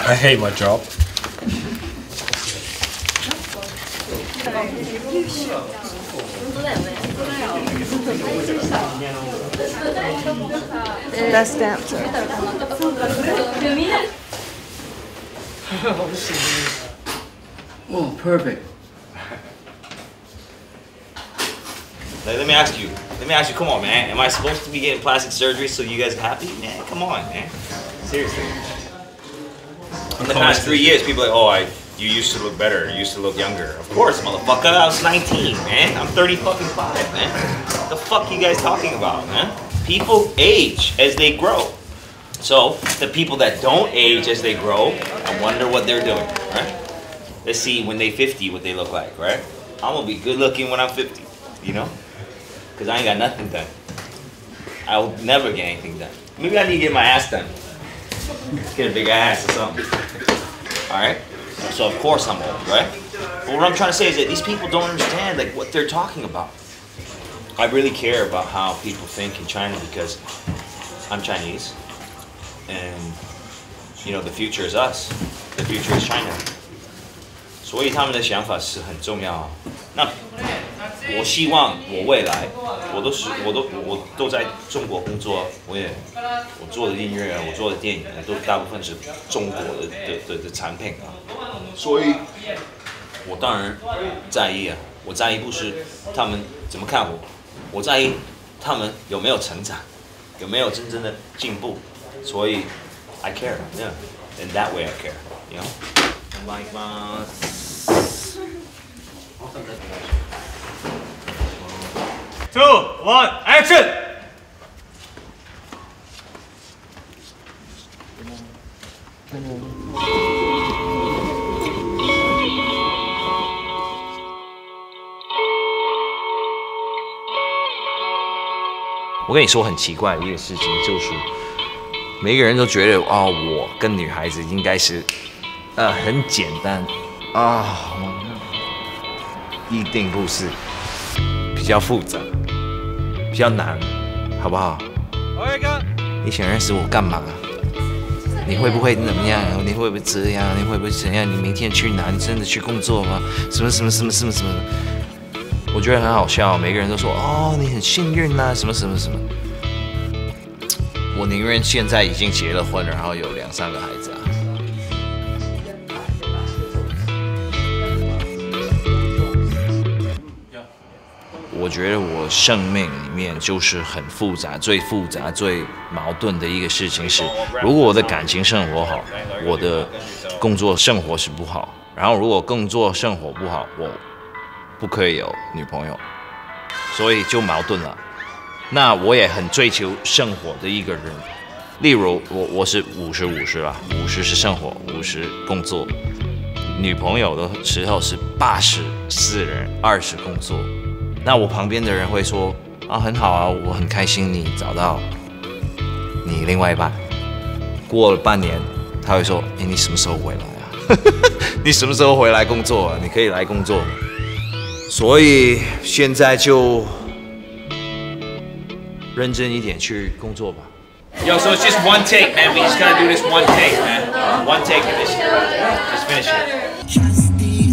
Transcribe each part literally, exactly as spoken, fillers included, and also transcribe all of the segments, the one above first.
I hate my job. Best dancer. Oh, perfect. Like, let me ask you. Let me ask you. Come on, man. Am I supposed to be getting plastic surgery so you guys are happy? Man, come on, man. Seriously. In the past three years, people are like, oh, I, you used to look better. You used to look younger. Of course, motherfucker. I was nineteen, man. I'm thirty fucking five, man. What the fuck you guys talking about, man? People age as they grow. So the people that don't age as they grow, I wonder what they're doing, right? Let's see when they fifty what they look like, right? I'm gonna be good looking when I'm fifty, you know? Because I ain't got nothing done. I will never get anything done. Maybe I need to get my ass done. Get a big ass or something. Alright? So of course I'm old, right? But what I'm trying to say is that these people don't understand like what they're talking about. I really care about how people think in China because I'm Chinese. And, you know, the future is us. The future is China. 所以他们的想法是很重要。那我希望我未来，我都是我都我都在中国工作，我也我做的音乐啊，我做的电影啊，都大部分是中国的的的的产品啊。所以，我当然在意啊。我在意不是他们怎么看我，我在意他们有没有成长，有没有真正的进步。所以 I care, yeah, in that way I care, you know. Like my two, one, action! 我跟你说很奇怪的一个事情，就是每个人都觉得哦，我跟女孩子应该是呃很简单啊，一定不是，比较复杂，比较难，好不好？你想认识我干嘛？你会不会怎么样？你会不会这样？你会不会怎样？你明天去哪？你真的去工作吗？什么什么什么什么什么？我觉得很好笑，每个人都说哦，你很幸运啊，什么什么什么。我宁愿现在已经结了婚，然后有两三个孩子啊。我觉得我生命里面就是很复杂、最复杂、最矛盾的一个事情是，如果我的感情生活好，我的工作生活是不好；然后如果工作生活不好，我不可以有女朋友，所以就矛盾了。那我也很追求生活的一个人，例如我我是五十五十啦，五十是生活，五十工作。女朋友的时候是八十私人，二十工作。那我旁边的人会说啊，很好啊，我很开心你找到你另外一半。过了半年，他会说，哎，你什么时候回来啊？你什么时候回来工作啊？你可以来工作。所以现在就认真一点去工作吧。Yo, so it's just one take, man. We just gotta do this one take, man. One take of this. Just finish it.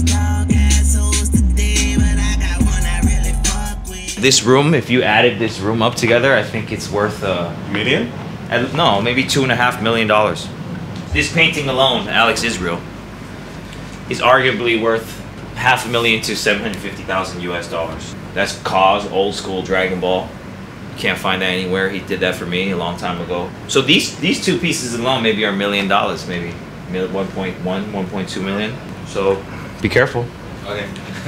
This room, if you added this room up together, I think it's worth a million? No, maybe two and a half million dollars. This painting alone, Alex Israel, is arguably worth half a million to seven hundred fifty thousand U S dollars. That's Kaz, old school Dragon Ball. You can't find that anywhere. He did that for me a long time ago. So these these two pieces alone maybe are a million dollars, maybe one point one, one point two million. So be careful. Okay.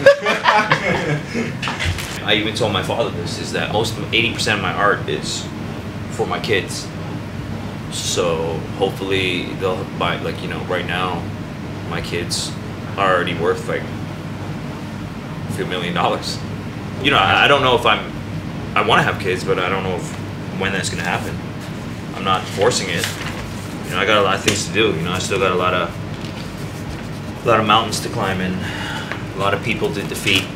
I even told my father this, is that most eighty percent of my art is for my kids. So hopefully they'll buy, like, you know, right now my kids are already worth like a few million dollars. You know, I, I don't know if I'm, I want to have kids, but I don't know if, when that's going to happen. I'm not forcing it. You know, I got a lot of things to do. You know, I still got a lot of, a lot of mountains to climb in, a lot of people to defeat.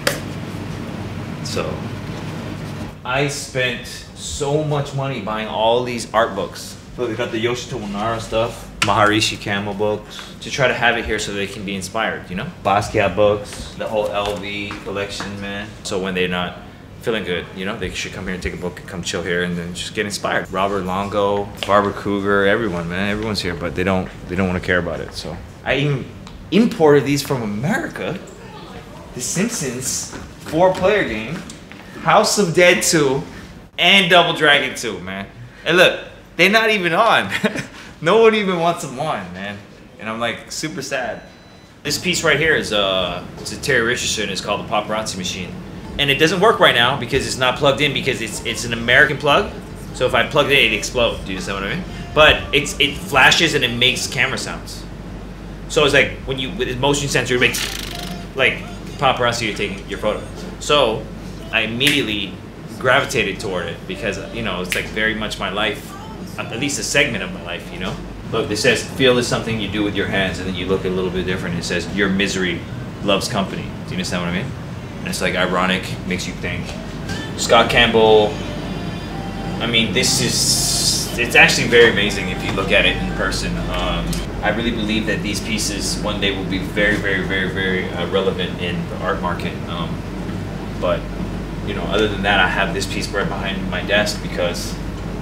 So, I spent so much money buying all these art books. Look, we got the Yoshito Nara stuff. Maharishi Camel books, to try to have it here so they can be inspired, you know? Basquiat books, the whole L V collection, man. So when they're not feeling good, you know, they should come here and take a book and come chill here and then just get inspired. Robert Longo, Barbara Kruger, everyone, man, everyone's here, but they don't, they don't want to care about it, so. I even imported these from America. The Simpsons four-player game, House of Dead two, and Double Dragon two, man. And look, they're not even on. No one even wants them on, man. And I'm like super sad. This piece right here is uh, it's a Terry Richardson. It's called the Paparazzi Machine, and it doesn't work right now because it's not plugged in because it's it's an American plug. So if I plug it in, it explodes. Do you understand what I mean? But it's it flashes and it makes camera sounds. So it's like when you with its motion sensor, it makes like paparazzi you're taking your photo. So I immediately gravitated toward it because you know it's like very much my life. At least a segment of my life, you know? Look, it says, feel is something you do with your hands, and then you look a little bit different. It says, your misery loves company. Do you understand what I mean? And it's like ironic, makes you think. Scott Campbell, I mean, this is, it's actually very amazing if you look at it in person. Um, I really believe that these pieces one day will be very, very, very, very uh, relevant in the art market. Um, but, you know, other than that, I have this piece right behind my desk because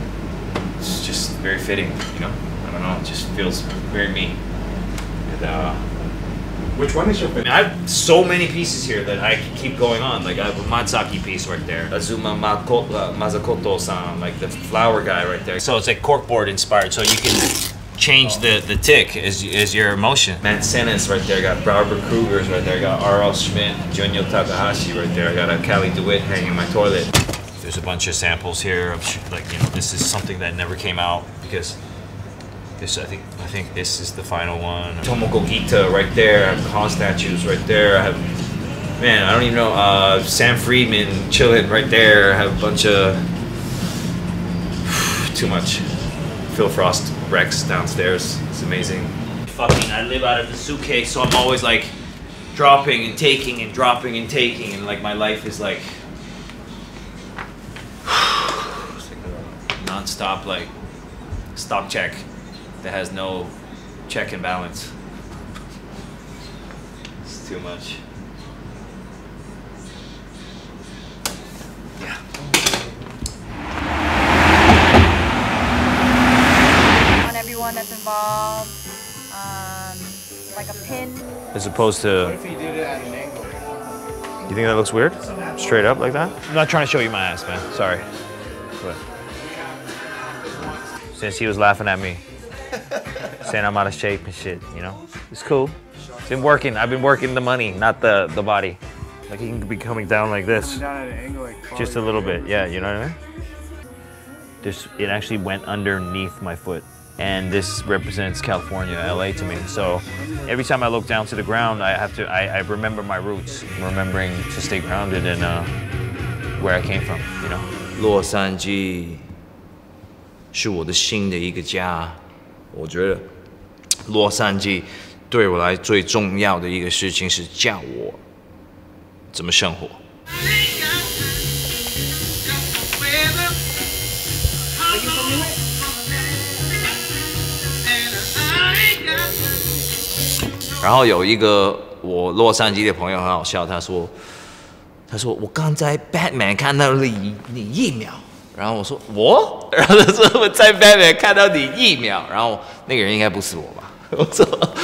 it's just very fitting, you know? I don't know, it just feels very me. And, uh, Which one is your favorite? I, mean, I have so many pieces here that I can keep going on. Like I have a Matsaki piece right there. Azuma Mako, uh, Mazakoto-san, like the flower guy right there. So it's like corkboard inspired, so you can change oh. the, the tick as, as your emotion. Matt Senna's right there, I got Barbara Kruger's right there, I got R L Schmidt, Junyo Takahashi right there, I got a Callie DeWitt hanging in my toilet. There's a bunch of samples here of like, you know, this is something that never came out because this, I think, I think this is the final one. Tomoko Gita right there. I have Khan statues right there. I have, man, I don't even know. Uh, Sam Friedman chilling right there. I have a bunch of too much. Phil Frost Rex downstairs. It's amazing. Fucking, I live out of the suitcase, so I'm always like dropping and taking and dropping and taking, and like my life is like. Non-stop like stock check that has no check and balance. It's too much. Yeah. On everyone that's involved, um, like a pin. As opposed to. What if you did it at an angle? You think that looks weird? Straight up like that? I'm not trying to show you my ass, man. Sorry. But since he was laughing at me, saying I'm out of shape and shit, you know? It's cool. It's been working. I've been working the money, not the, the body. Like he can be coming down like this. Coming down at an angle like just a little bit, yeah, you know what I mean? This, it actually went underneath my foot. And this represents California, L A to me. So every time I look down to the ground, I have to, I, I remember my roots, remembering to stay grounded in uh, where I came from, you know? 洛杉矶是我的新的一个家，我觉得洛杉矶对我来最重要的一个事情是教我怎么生活。然后有一个我洛杉矶的朋友很好笑，他说。 他说：“我刚在 Batman 看到了你你一秒。”然后我说：“我？”然后他说：“我在 Batman 看到你一秒。”然后那个人应该不是我吧？我说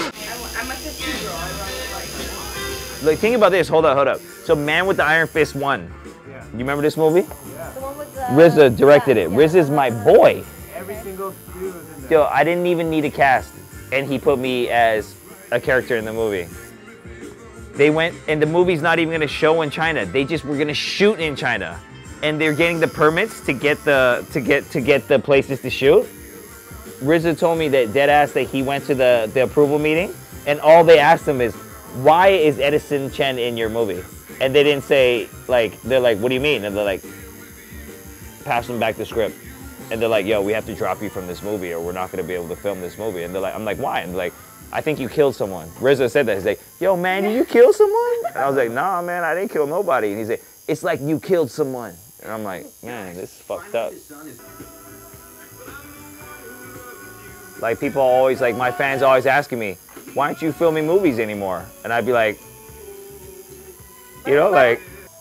Like, think about this. Hold up, hold up. So, Man with the Iron Fist won. Yeah. You remember this movie? Yeah. The one with the, R Z A directed it. Yeah. R Z A's my boy. Every single dude was in there. Yo, I didn't even need a cast, and he put me as a character in the movie. They went, and the movie's not even gonna show in China. They just were gonna shoot in China, and they're getting the permits to get the to get to get the places to shoot. R Z A told me that dead ass that he went to the the approval meeting, and all they asked him is, "Why is Edison Chen in your movie?" And they didn't say like they're like, "What do you mean?" And they're like, pass them back the script, and they're like, "Yo, we have to drop you from this movie, or we're not gonna be able to film this movie." And they're like, "I'm like, why?" And they're like, I think you killed someone. R Z A said that. He's like, yo, man, did you kill someone? And I was like, nah, man, I didn't kill nobody. And he's like, it's like you killed someone. And I'm like, man, this is fucked up. Like people always, like my fans always asking me, why aren't you filming movies anymore? And I'd be like, you know, like,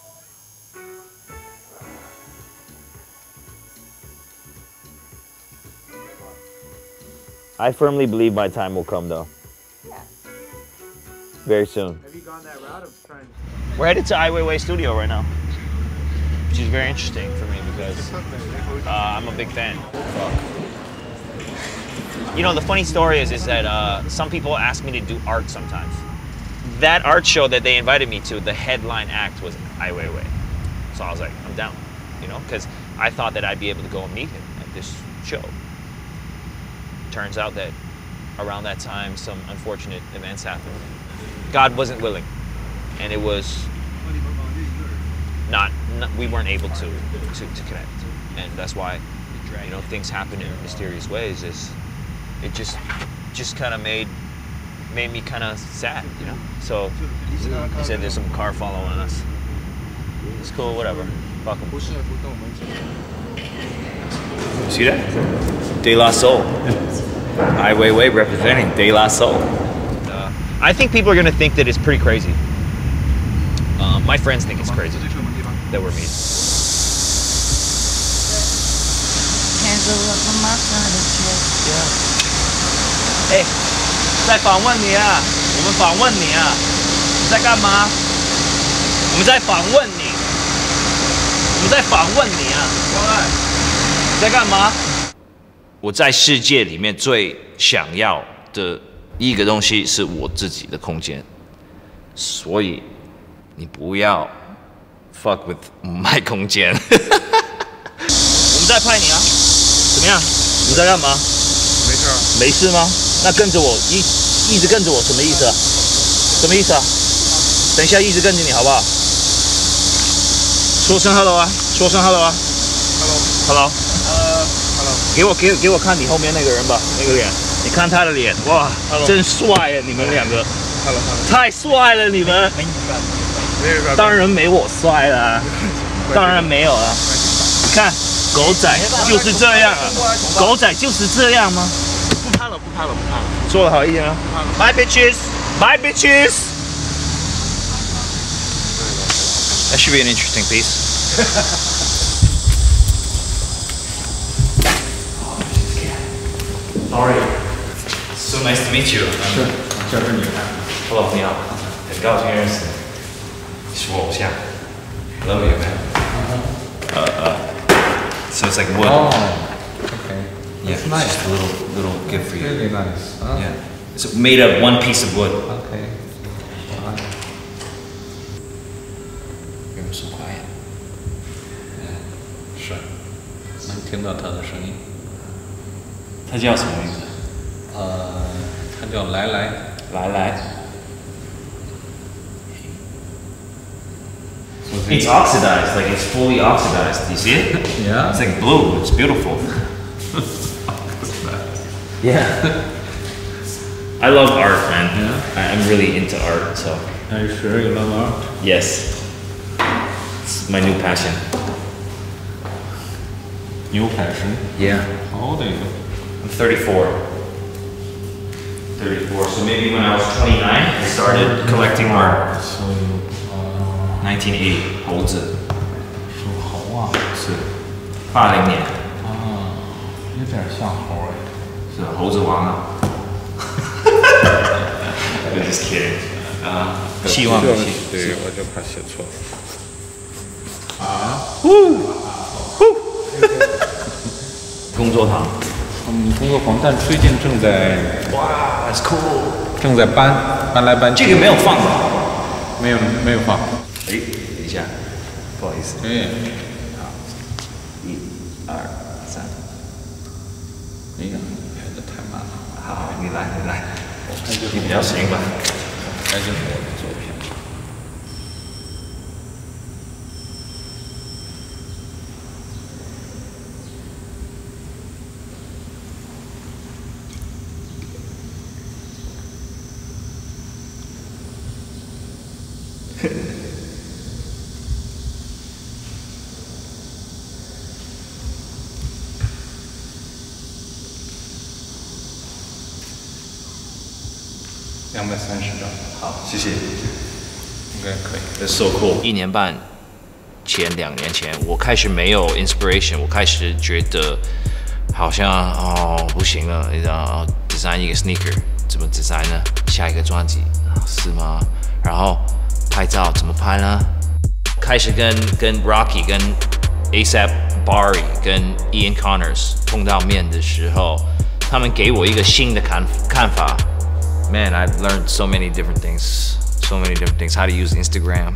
I firmly believe my time will come though. Yeah. Very soon. Have you gone that route of trying to... We're headed to Ai Weiwei studio right now, which is very interesting for me because uh, I'm a big fan. You know, the funny story is, is that uh, some people ask me to do art sometimes. That art show that they invited me to, the headline act was Ai Weiwei. So I was like, I'm down, you know, because I thought that I'd be able to go and meet him at this show. Turns out that around that time, some unfortunate events happened. God wasn't willing, and it was not, not we weren't able to, to, to connect. And that's why, you know, things happen in mysterious ways. Is it just just kind of made made me kind of sad, you know? So he said there's some car following us. It's cool, whatever. Fuck 'em. See that? De La Soul. Ai Weiwei representing De La Soul. Uh, I think people are gonna think that it's pretty crazy. Uh, my friends think it's crazy that we're meeting. 哎，在访问你啊！我们访问你啊！你在干嘛？我们在访问你。我们在访问你啊！你在干嘛？ 我在世界里面最想要的一个东西是我自己的空间，所以你不要 fuck with my 空间。 我们在拍你啊！怎么样？你在干嘛？ 没事啊。 没事吗？那跟着我，一一直跟着我，什么意思啊？什么意思啊？等一下一直跟着你好不好？说声 hello 啊，说声 hello 啊 Hello。 ，hello。 呃 ，Hello。 给我给给我看你后面那个人吧，那个脸，你看他的脸，哇， Hello 真帅呀！你们两个 Hello Hello。 太帅了，你们。 没有事。 当然没我帅了，当然没有了。你看，狗仔就是这样啊，狗仔就是这样吗？ 不拍了，不拍了，不拍了。 说的好一点啊。Bye bitches, bye bitches. That should be an interesting piece. Sorry. So nice to meet you. 是，这是你拍。 Hello， 你好，很高兴认识你。你是我偶像。Love you, man. Uh, uh, so it's like wood. Oh, okay. Yeah, That's nice. Just a little, little gift for you. Really nice. Huh? Yeah. It's made of one piece of wood. Okay. Alright. You're so quiet. 是，能听到他的声音。 他叫什么名字？ 呃，他叫来来。 来来。It's oxidized, like it's fully oxidized. Do you see it? Yeah. It's like blue. It's beautiful. Yeah. I love art, man. Yeah. I, I'm really into art, so. Are you sure you love art? Yes. It's my new passion. New passion? Yeah. How old are you? I'm thirty-four. thirty-four. So maybe when I was twenty-nine, I started collecting art. So you, uh, nineteen eighty. 猴子。 属猴啊？ 是。八零年。 啊，有点像猴哎。 是猴子王啊。I'm just kidding. 啊，希望。 对，我就怕写错。啊？ 呼呼。工作堂。 嗯，工作房，但最近正在。 哇 ，That's cool。 正在搬，搬来搬去。 这个没有放吧？ 没有，没有放。 哎，等一下，不好意思。 哎， 好，一、二、三。 哎呀，拍的太慢了。 好，你来，你来。你比较行吧？ 拍就是我的作品。 两百三十张。 好，谢谢。 应该可以。 That's so cool。 一年半前、两年前，我开始没有 inspiration， 我开始觉得好像哦不行了，你知道 ，design 一个 sneaker 怎么 design 呢？下一个专辑是吗？然后拍照怎么拍呢？开始跟跟 Rocky、跟 A$AP Bari、跟 Ian Connors 碰到面的时候，他们给我一个新的看看法。Man, I've learned so many different things. So many different things. How to use Instagram.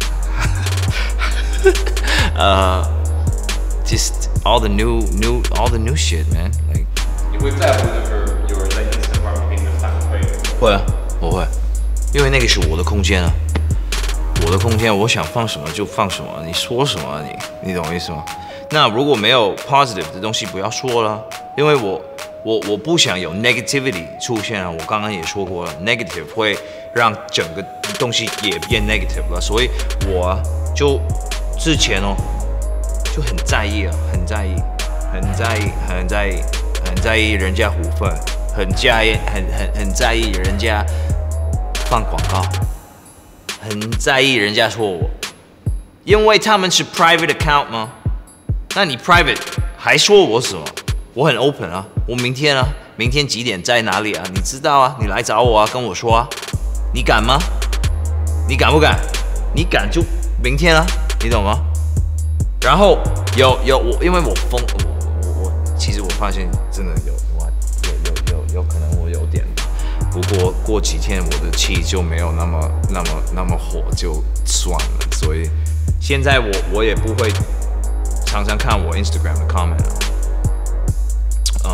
uh, just all the new, new, all the new shit, man. Like. 你会在乎就是有人在 Instagram 给你的反馈？ 会啊，我会，因为那个是我的空间啊，我的空间，我想放什么就放什么，你说什么你，你懂我意思吗？那如果没有 positive 的东西，不要说了，因为我。我我不想有 negativity 出现啊！我刚刚也说过了 ，negative 会让整个东西也变 negative 了，所以我就之前哦就很在意啊，很在意，很在意，很在意，很在意人家股份，很在意，很很很在意人家放广告，很在意人家说我，因为他们是 private account 吗？那你 private 还说我什么？我很 open 啊，我明天啊，明天几点在哪里啊？你知道啊，你来找我啊，跟我说啊，你敢吗？你敢不敢？你敢就明天啊，你懂吗？然后有有我，因为我疯，我我我，其实我发现真的有我有有有有可能我有点，不过过几天我的气就没有那么那么那么火，就算了。所以现在我我也不会常常看我 Instagram 的 comment 啊。嗯，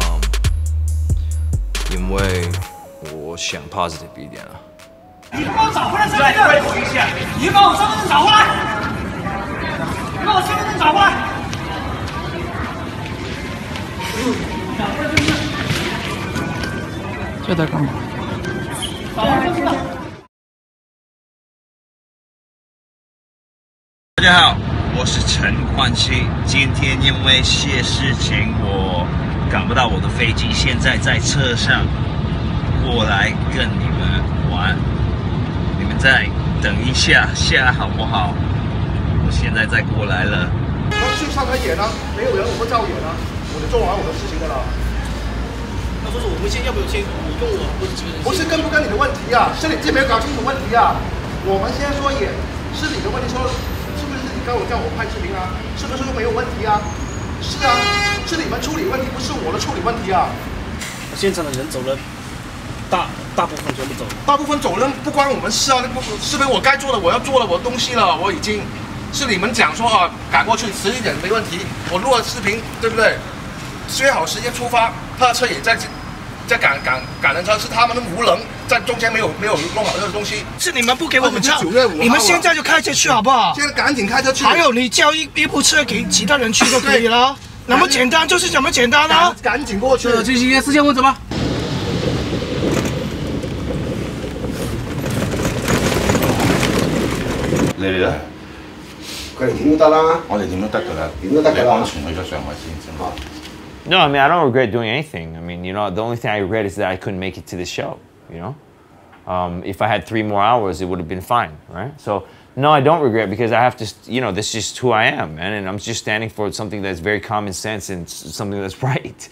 因为我想 positive 一点啊。 你帮我找回来身份证！你把我身份证找回来！你把我身份证找回来！ 这在干嘛？ 找回身份证！ 大家好，我是陈冠希。今天因为些事情，我赶不到我的飞机，现在在车上过来跟你们玩。你们再等一下下好不好？我现在再过来了。 那去上台演啊，没有人我会照演啊，我就做完我的事情的了。 那不是我们先要不要先你跟我不是几个人？ 不是跟不跟你的问题啊，是你自己没有搞清楚问题啊。我们先说演是你的问题，说是不是你刚我叫我拍视频啊？是不是说没有问题啊？是啊，是你们处理问题，不是我的处理问题啊。 现场的人走了，大大部分全部走了。 大部分走人不关我们事啊，那不是不是我该做的，我要做了我的东西了，我已经是你们讲说啊，赶过去迟一点没问题，我录了视频，对不对？约好时间出发，他的车也在在赶赶赶人车，是他们的无能在中间没有没有弄好这个东西， 是你们不给我们唱， 九月五号， 你们现在就开车去好不好？ 现在赶紧开车去。 还有你叫一一部车给其他人去就可以了，那么简单就是这么简单啊！ 赶紧过去。 这些事情问什么？ 你哋咧？ 佢哋點都得啦， 我哋點都得㗎啦， 點都得㗎啦。 你安全去咗上海先啫嘛。 No, I mean, I don't regret doing anything. I mean, you know, the only thing I regret is that I couldn't make it to the show, you know? Um, if I had three more hours, it would have been fine, right? So, no, I don't regret because I have to, you know, this is just who I am, man. And I'm just standing for something that's very common sense and something that's right.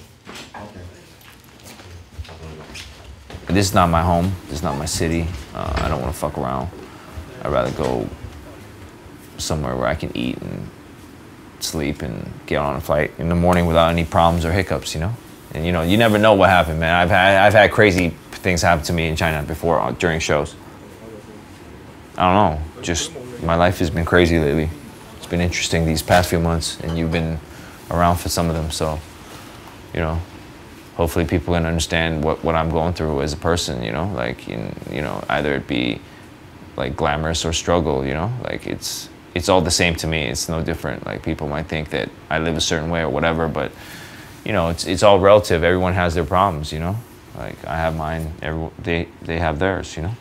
This is not my home. This is not my city. Uh, I don't want to fuck around. I'd rather go somewhere where I can eat and sleep and get on a flight in the morning without any problems or hiccups, you know? And you know, you never know what happened, man. I've had, I've had crazy things happen to me in China before uh, during shows. I don't know, just my life has been crazy lately. It's been interesting these past few months and you've been around for some of them, so, you know, hopefully people can understand what, what I'm going through as a person, you know? Like, in, you know, either it be like glamorous or struggle, you know? Like it's, it's all the same to me. It's no different. Like people might think that I live a certain way or whatever, but you know, it's it's all relative. Everyone has their problems, you know. Like I have mine. Everyone, they they have theirs, you know.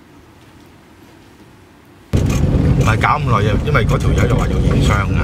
唔係搞咁耐嘅，因為嗰條友又話要驗傷啊。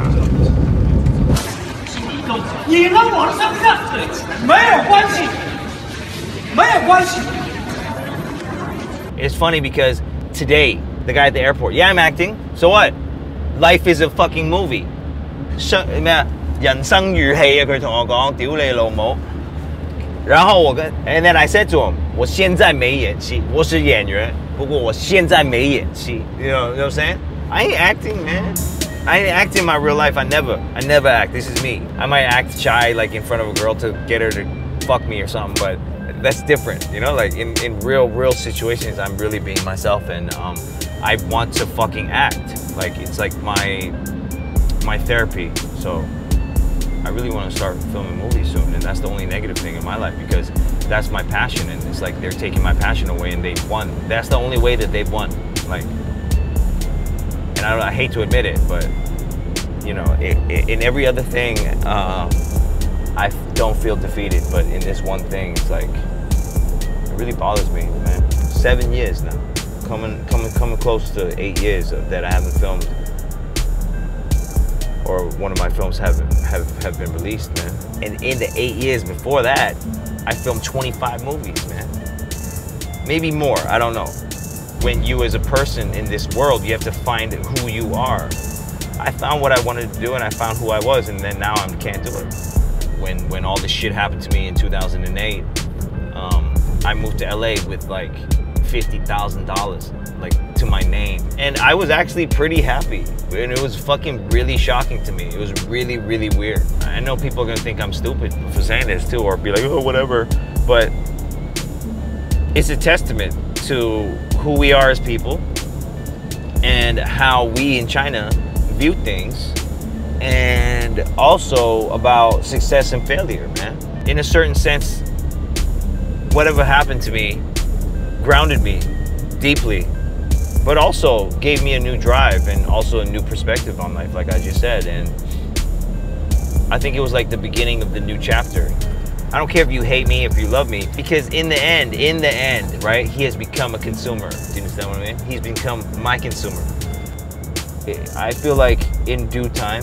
你跟我的身份证没有关系，没有关系。 It's funny because today, the guy at the airport, yeah, I'm acting. So what? Life is a fucking movie. 咩啊？人生如戲啊！佢同我講，屌你老母！然後我跟 ，and then I said to him， 我現在沒演戲，我是演員，不過我現在沒演戲。You know, you know what I'm saying? I ain't acting, man. I ain't acting in my real life. I never, I never act. This is me. I might act shy, like in front of a girl to get her to fuck me or something, but that's different. You know, like in in real, real situations, I'm really being myself, and um, I want to fucking act. Like it's like my my therapy. So I really want to start filming movies soon, and that's the only negative thing in my life because that's my passion, and it's like they're taking my passion away, and they've won. That's the only way that they've won. Like, and I, I hate to admit it, but you know, it, it, in every other thing, uh, I don't feel defeated. But in this one thing, it's like it really bothers me, man. Seven years now, coming, coming, coming close to eight years that I haven't filmed, or one of my films have have have been released, man. And in the eight years before that, I filmed twenty-five movies, man. Maybe more, I don't know. When you as a person in this world, you have to find who you are. I found what I wanted to do and I found who I was, and then now I can't do it. When when all this shit happened to me in two thousand eight, um, I moved to L A with like fifty thousand dollars like to my name. And I was actually pretty happy. And it was fucking really shocking to me. It was really, really weird. I know people are gonna think I'm stupid for saying this too, or be like, oh, whatever. But it's a testament to who we are as people and how we in China view things, and also about success and failure, man. In a certain sense, whatever happened to me grounded me deeply, but also gave me a new drive and also a new perspective on life, like I just said. And I think it was like the beginning of the new chapter. I don't care if you hate me, if you love me, because in the end, in the end, right, he has become a consumer. Do you understand what I mean? He's become my consumer. I feel like in due time,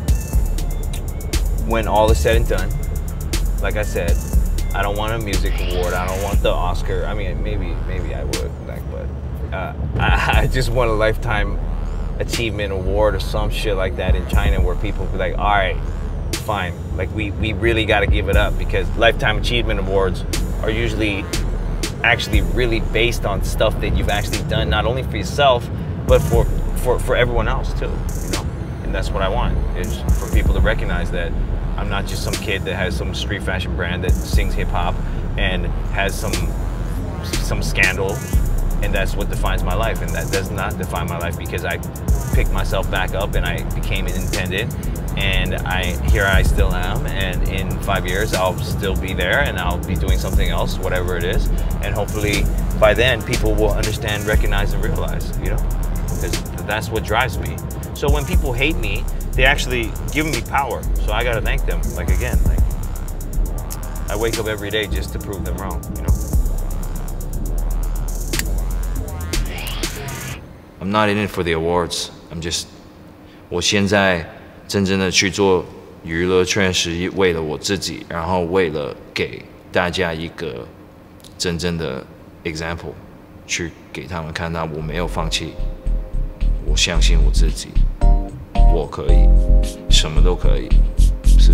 when all is said and done, like I said, I don't want a music award. I don't want the Oscar. I mean, maybe, maybe I would, like, but uh, I, I just want a lifetime achievement award or some shit like that in China, where people be like, all right, fine. Like we, we really got to give it up, because lifetime achievement awards are usually actually really based on stuff that you've actually done, not only for yourself, but for, for, for everyone else too, you know? And that's what I want, is for people to recognize that I'm not just some kid that has some street fashion brand that sings hip hop and has some, some scandal, and that's what defines my life. And that does not define my life, because I picked myself back up and I became independent. And I here I still am, and in five years I'll still be there, and I'll be doing something else, whatever it is. And hopefully by then people will understand, recognize, and realize, you know, because that's what drives me. So when people hate me, they actually give me power. So I gotta thank them. Like again, like I wake up every day just to prove them wrong, you know. I'm not in it for the awards. I'm just 我现在 真正的去做娱乐圈是为了我自己，然后为了给大家一个真正的 example， 去给他们看到我没有放弃，我相信我自己，我可以，什么都可以，是。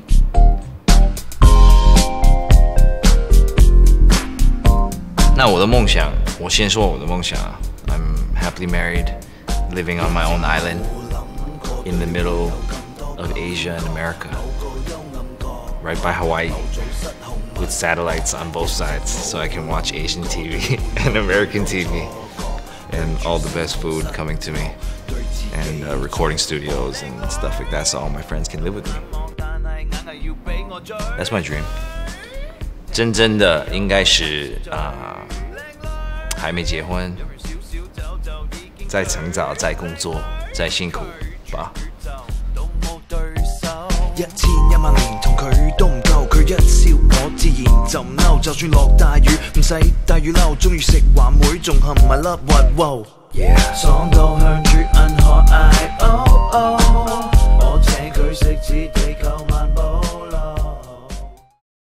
那我的梦想，我先说我的梦想 ，I'm happily married, living on my own island. In the middle of Asia and America, right by Hawaii, with satellites on both sides, so I can watch Asian T V and American T V, and all the best food coming to me, and uh, recording studios and stuff like that, so all my friends can live with me. That's my dream. 真正的应该是啊，还没结婚，在成长，在工作，在辛苦。 一千一萬年同佢都唔夠，佢一笑我自然就唔嬲，就算落大雨唔使大雨褸，鍾意食環妹仲含埋粒核wow，爽到向住銀河 I O。